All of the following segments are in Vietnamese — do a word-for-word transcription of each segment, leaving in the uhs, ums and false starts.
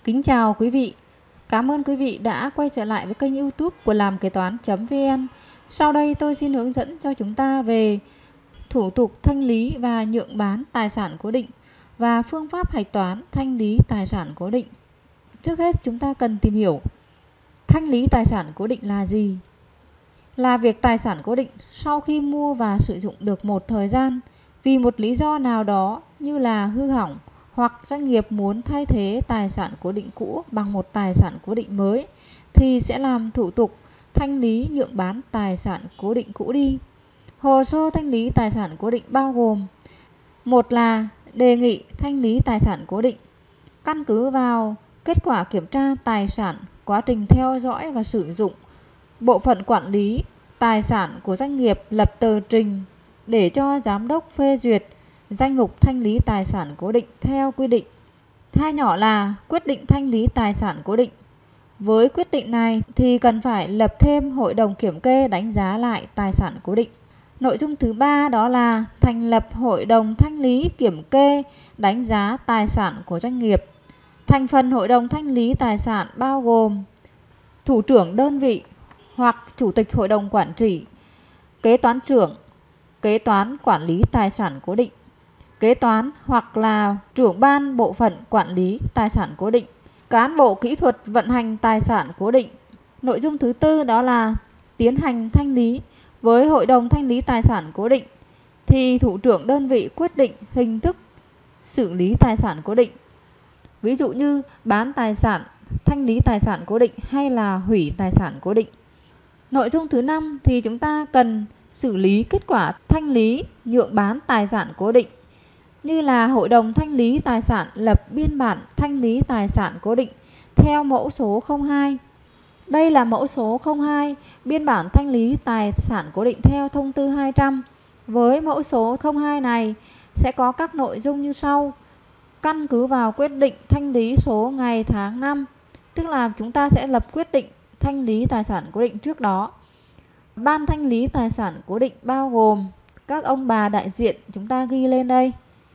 Kính chào quý vị. Cảm ơn quý vị đã quay trở lại với kênh YouTube của làm kế toán.vn. Sau đây tôi xin hướng dẫn cho chúng ta về thủ tục thanh lý và nhượng bán tài sản cố định và phương pháp hạch toán thanh lý tài sản cố định. Trước hết chúng ta cần tìm hiểu thanh lý tài sản cố định là gì. Là việc tài sản cố định sau khi mua và sử dụng được một thời gian, vì một lý do nào đó như là hư hỏng, hoặc doanh nghiệp muốn thay thế tài sản cố định cũ bằng một tài sản cố định mới, thì sẽ làm thủ tục thanh lý nhượng bán tài sản cố định cũ đi. Hồ sơ thanh lý tài sản cố định bao gồm: một là đề nghị thanh lý tài sản cố định. Căn cứ vào kết quả kiểm tra tài sản, quá trình theo dõi và sử dụng, bộ phận quản lý tài sản của doanh nghiệp lập tờ trình để cho giám đốc phê duyệt danh mục thanh lý tài sản cố định theo quy định. Hai nhỏ là quyết định thanh lý tài sản cố định. Với quyết định này thì cần phải lập thêm hội đồng kiểm kê đánh giá lại tài sản cố định. Nội dung thứ ba đó là thành lập hội đồng thanh lý kiểm kê đánh giá tài sản của doanh nghiệp. Thành phần hội đồng thanh lý tài sản bao gồm thủ trưởng đơn vị hoặc chủ tịch hội đồng quản trị, kế toán trưởng, kế toán quản lý tài sản cố định, kế toán hoặc là trưởng ban bộ phận quản lý tài sản cố định, cán bộ kỹ thuật vận hành tài sản cố định. Nội dung thứ tư đó là tiến hành thanh lý. Với hội đồng thanh lý tài sản cố định thì thủ trưởng đơn vị quyết định hình thức xử lý tài sản cố định. Ví dụ như bán tài sản, thanh lý tài sản cố định hay là hủy tài sản cố định. Nội dung thứ năm thì chúng ta cần xử lý kết quả thanh lý nhượng bán tài sản cố định, như là hội đồng thanh lý tài sản lập biên bản thanh lý tài sản cố định theo mẫu số không hai. Đây là mẫu số không hai, biên bản thanh lý tài sản cố định theo thông tư hai trăm. Với mẫu số không hai này sẽ có các nội dung như sau. Căn cứ vào quyết định thanh lý số ngày tháng năm, tức là chúng ta sẽ lập quyết định thanh lý tài sản cố định trước đó. Ban thanh lý tài sản cố định bao gồm các ông bà đại diện, chúng ta ghi lên đây.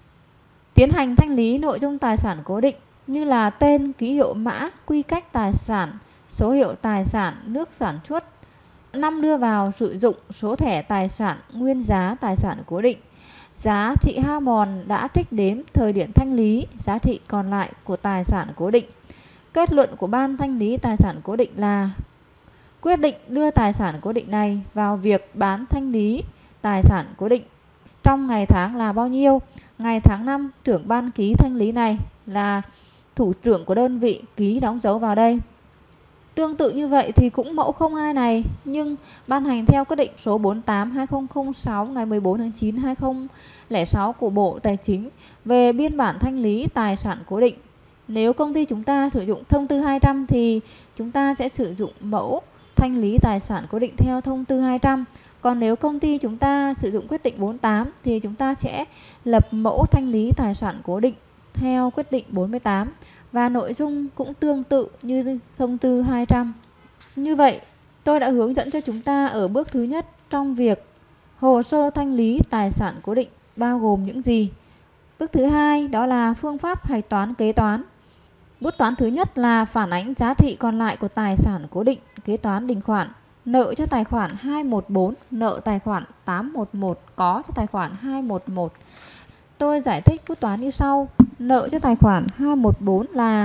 Tiến hành thanh lý nội dung tài sản cố định như là tên, ký hiệu mã, quy cách tài sản, số hiệu tài sản, nước sản xuất, năm đưa vào sử dụng, số thẻ tài sản, nguyên giá tài sản cố định, giá trị hao mòn đã trích đếm thời điểm thanh lý, giá trị còn lại của tài sản cố định. Kết luận của ban thanh lý tài sản cố định là quyết định đưa tài sản cố định này vào việc bán thanh lý tài sản cố định trong ngày tháng là bao nhiêu. Ngày tháng năm, trưởng ban ký thanh lý này là thủ trưởng của đơn vị ký đóng dấu vào đây. Tương tự như vậy thì cũng mẫu không hai này nhưng ban hành theo quyết định số bốn mươi tám trên hai nghìn không trăm lẻ sáu ngày mười bốn tháng chín năm hai nghìn không trăm lẻ sáu của Bộ Tài chính về biên bản thanh lý tài sản cố định. Nếu công ty chúng ta sử dụng thông tư hai trăm thì chúng ta sẽ sử dụng mẫu thanh lý tài sản cố định theo thông tư hai trăm. Còn nếu công ty chúng ta sử dụng quyết định bốn mươi tám thì chúng ta sẽ lập mẫu thanh lý tài sản cố định theo quyết định bốn mươi tám. Và nội dung cũng tương tự như thông tư hai trăm. Như vậy, tôi đã hướng dẫn cho chúng ta ở bước thứ nhất trong việc hồ sơ thanh lý tài sản cố định bao gồm những gì. Bước thứ hai đó là phương pháp hạch toán kế toán. Bước toán thứ nhất là phản ánh giá trị còn lại của tài sản cố định, kế toán đình khoản, nợ cho tài khoản hai một bốn, nợ tài khoản tám một một, có cho tài khoản hai một một. Tôi giải thích bút toán như sau. Nợ cho tài khoản hai một bốn là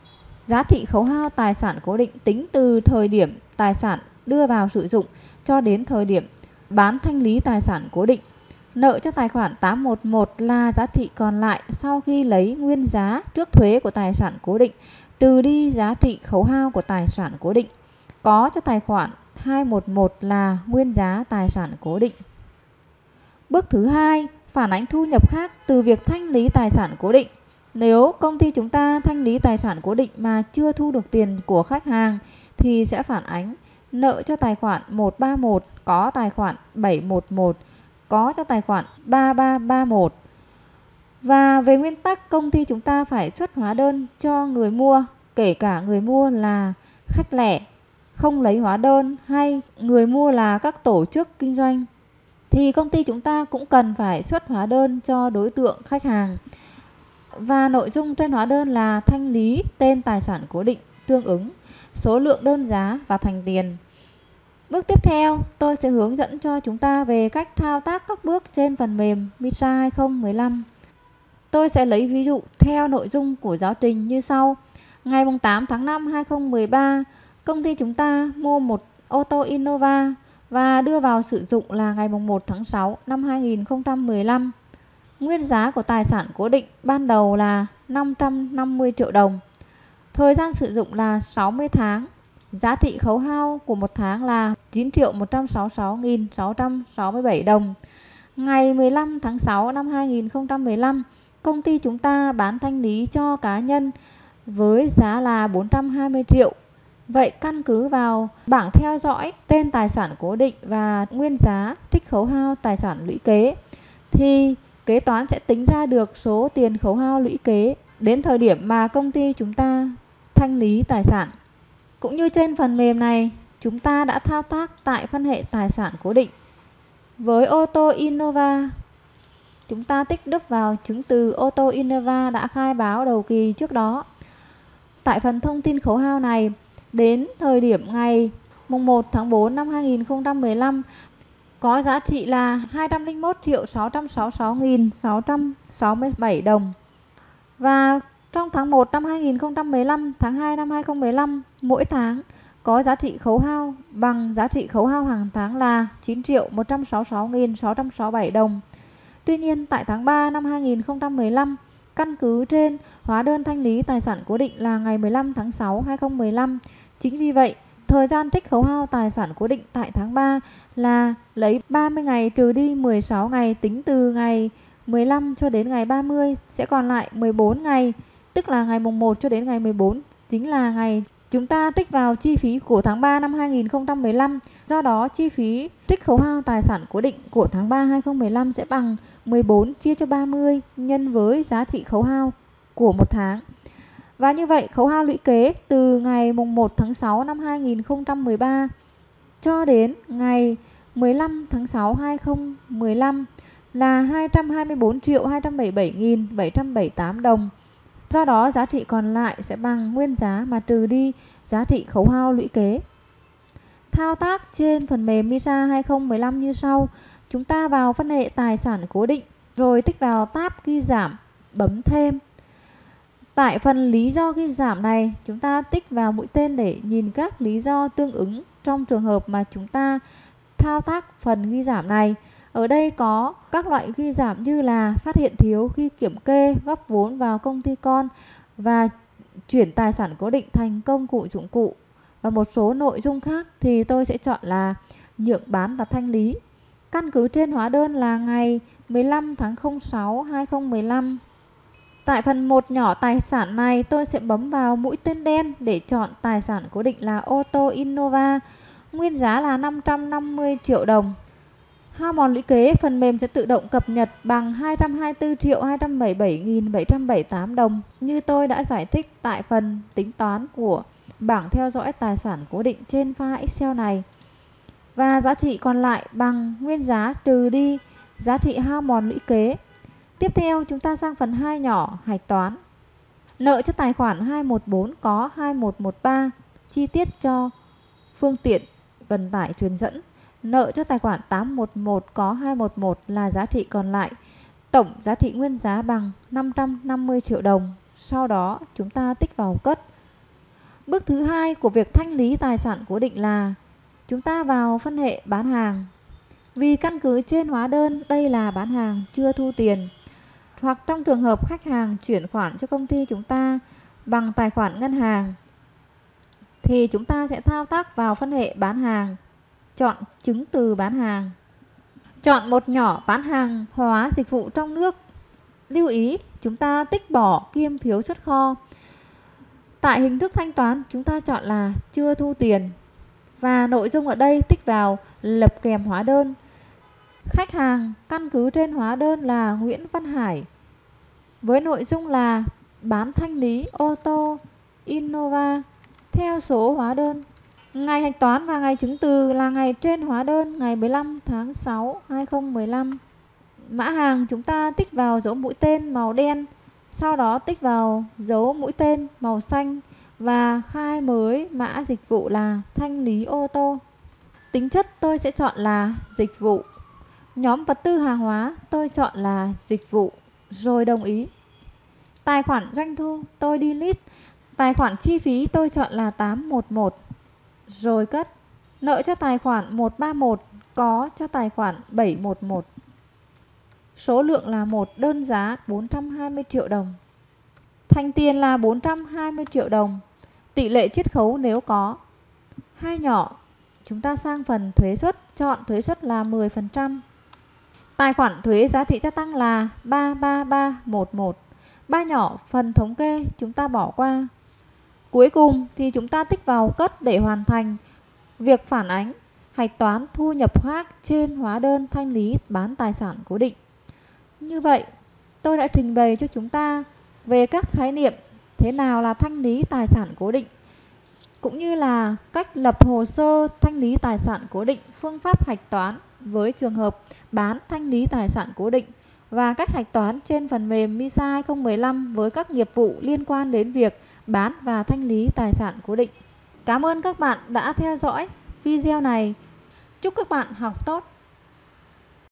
giá trị khấu hao tài sản cố định tính từ thời điểm tài sản đưa vào sử dụng cho đến thời điểm bán thanh lý tài sản cố định. Nợ cho tài khoản tám một một là giá trị còn lại sau khi lấy nguyên giá trước thuế của tài sản cố định trừ đi giá trị khấu hao của tài sản cố định. Có cho tài khoản hai một một là nguyên giá tài sản cố định. Bước thứ hai, phản ánh thu nhập khác từ việc thanh lý tài sản cố định. Nếu công ty chúng ta thanh lý tài sản cố định mà chưa thu được tiền của khách hàng thì sẽ phản ánh nợ cho tài khoản một ba một, có tài khoản bảy một một, có cho tài khoản ba ba ba một. Và về nguyên tắc công ty chúng ta phải xuất hóa đơn cho người mua, kể cả người mua là khách lẻ, không lấy hóa đơn, hay người mua là các tổ chức kinh doanh, thì công ty chúng ta cũng cần phải xuất hóa đơn cho đối tượng khách hàng. Và nội dung trên hóa đơn là thanh lý tên tài sản cố định tương ứng, số lượng đơn giá và thành tiền. Bước tiếp theo, tôi sẽ hướng dẫn cho chúng ta về cách thao tác các bước trên phần mềm MITRA hai không một năm. Tôi sẽ lấy ví dụ theo nội dung của giáo trình như sau. Ngày tám tháng năm năm hai không một ba, công ty chúng ta mua một ô tô Innova và đưa vào sử dụng là ngày một tháng sáu năm hai nghìn không trăm mười lăm. Nguyên giá của tài sản cố định ban đầu là năm trăm năm mươi triệu đồng. Thời gian sử dụng là sáu mươi tháng. Giá trị khấu hao của một tháng là chín triệu một trăm sáu mươi sáu nghìn sáu trăm sáu mươi bảy đồng. Ngày mười lăm tháng sáu năm hai nghìn không trăm mười lăm, công ty chúng ta bán thanh lý cho cá nhân với giá là bốn trăm hai mươi triệu. Vậy căn cứ vào bảng theo dõi tên tài sản cố định và nguyên giá trích khấu hao tài sản lũy kế thì kế toán sẽ tính ra được số tiền khấu hao lũy kế đến thời điểm mà công ty chúng ta thanh lý tài sản. Cũng như trên phần mềm này, chúng ta đã thao tác tại phân hệ tài sản cố định. Với ô tô Innova, chúng ta tích đúp vào chứng từ ô tô Innova đã khai báo đầu kỳ trước đó. Tại phần thông tin khấu hao này, đến thời điểm ngày một tháng tư năm hai nghìn không trăm mười lăm có giá trị là hai trăm lẻ một triệu sáu trăm sáu mươi sáu nghìn sáu trăm sáu mươi bảy đồng. Và trong tháng một năm hai nghìn không trăm mười lăm, tháng hai năm hai nghìn không trăm mười lăm, mỗi tháng có giá trị khấu hao bằng giá trị khấu hao hàng tháng là chín triệu một trăm sáu mươi sáu nghìn sáu trăm sáu mươi bảy đồng. Tuy nhiên, tại tháng ba năm hai nghìn không trăm mười lăm, căn cứ trên hóa đơn thanh lý tài sản cố định là ngày mười lăm tháng sáu năm hai nghìn không trăm mười lăm. Chính vì vậy, thời gian trích khấu hao tài sản cố định tại tháng ba là lấy ba mươi ngày trừ đi mười sáu ngày tính từ ngày mười lăm cho đến ngày ba mươi, sẽ còn lại mười bốn ngày, tức là ngày mùng một cho đến ngày mười bốn, chính là ngày chúng ta tích vào chi phí của tháng ba năm hai nghìn không trăm mười lăm. Do đó, chi phí trích khấu hao tài sản cố định của tháng ba hai nghìn không trăm mười lăm sẽ bằng mười bốn chia cho ba mươi nhân với giá trị khấu hao của một tháng. Và như vậy, khấu hao lũy kế từ ngày mùng một tháng sáu năm hai nghìn không trăm mười ba cho đến ngày mười lăm tháng sáu năm hai nghìn không trăm mười lăm là hai trăm hai mươi bốn triệu hai trăm bảy mươi bảy nghìn bảy trăm bảy mươi tám đồng. Do đó, giá trị còn lại sẽ bằng nguyên giá mà trừ đi giá trị khấu hao lũy kế. Thao tác trên phần mềm MITRA hai không một năm như sau. Chúng ta vào phân hệ tài sản cố định, rồi tích vào tab ghi giảm, bấm thêm. Tại phần lý do ghi giảm này, chúng ta tích vào mũi tên để nhìn các lý do tương ứng trong trường hợp mà chúng ta thao tác phần ghi giảm này. Ở đây có các loại ghi giảm như là phát hiện thiếu khi kiểm kê, góp vốn vào công ty con và chuyển tài sản cố định thành công cụ dụng cụ và một số nội dung khác thì tôi sẽ chọn là nhượng bán và thanh lý. Căn cứ trên hóa đơn là ngày mười lăm tháng sáu năm hai nghìn không trăm mười lăm. Tại phần một nhỏ tài sản này, tôi sẽ bấm vào mũi tên đen để chọn tài sản cố định là ô tô Innova, nguyên giá là năm trăm năm mươi triệu đồng. Hao mòn lũy kế, phần mềm sẽ tự động cập nhật bằng hai trăm hai mươi tư triệu hai trăm bảy mươi bảy nghìn bảy trăm bảy mươi tám đồng, như tôi đã giải thích tại phần tính toán của bảng theo dõi tài sản cố định trên file Excel này. Và giá trị còn lại bằng nguyên giá trừ đi giá trị hao mòn lũy kế. Tiếp theo, chúng ta sang phần hai nhỏ, hạch toán. Nợ cho tài khoản hai một bốn có hai một một ba, chi tiết cho phương tiện vận tải truyền dẫn. Nợ cho tài khoản tám một một có hai một một là giá trị còn lại. Tổng giá trị nguyên giá bằng năm trăm năm mươi triệu đồng. Sau đó, chúng ta tích vào cất. Bước thứ hai của việc thanh lý tài sản cố định là chúng ta vào phân hệ bán hàng. Vì căn cứ trên hóa đơn đây là bán hàng chưa thu tiền, hoặc trong trường hợp khách hàng chuyển khoản cho công ty chúng ta bằng tài khoản ngân hàng thì chúng ta sẽ thao tác vào phân hệ bán hàng, chọn chứng từ bán hàng, chọn một nhỏ bán hàng hóa dịch vụ trong nước. Lưu ý, chúng ta tích bỏ kiêm phiếu xuất kho. Tại hình thức thanh toán, chúng ta chọn là chưa thu tiền. Và nội dung ở đây tích vào lập kèm hóa đơn. Khách hàng căn cứ trên hóa đơn là Nguyễn Văn Hải với nội dung là bán thanh lý ô tô Innova theo số hóa đơn. Ngày hạch toán và ngày chứng từ là ngày trên hóa đơn ngày mười lăm tháng sáu năm hai nghìn không trăm mười lăm. Mã hàng chúng ta tích vào dấu mũi tên màu đen Sau đó tích vào dấu mũi tên màu xanh và khai mới mã dịch vụ là thanh lý ô tô. Tính chất tôi sẽ chọn là dịch vụ. Nhóm vật tư hàng hóa tôi chọn là dịch vụ, rồi đồng ý. Tài khoản doanh thu tôi delete. Tài khoản chi phí tôi chọn là tám một một, rồi cất. Nợ cho tài khoản một ba một, có cho tài khoản bảy một một. Số lượng là một, đơn giá bốn trăm hai mươi triệu đồng. Thành tiền là bốn trăm hai mươi triệu đồng. Tỷ lệ chiết khấu nếu có. Hai nhỏ, chúng ta sang phần thuế suất, chọn thuế suất là mười phần trăm. Tài khoản thuế giá trị gia tăng là ba ba ba một một. Ba nhỏ, phần thống kê chúng ta bỏ qua. Cuối cùng thì chúng ta tích vào cất để hoàn thành việc phản ánh hạch toán thu nhập khác trên hóa đơn thanh lý bán tài sản cố định. Như vậy, tôi đã trình bày cho chúng ta về các khái niệm thế nào là thanh lý tài sản cố định, cũng như là cách lập hồ sơ thanh lý tài sản cố định, phương pháp hạch toán với trường hợp bán thanh lý tài sản cố định và cách hạch toán trên phần mềm MISA hai không một năm với các nghiệp vụ liên quan đến việc bán và thanh lý tài sản cố định. Cảm ơn các bạn đã theo dõi video này. Chúc các bạn học tốt!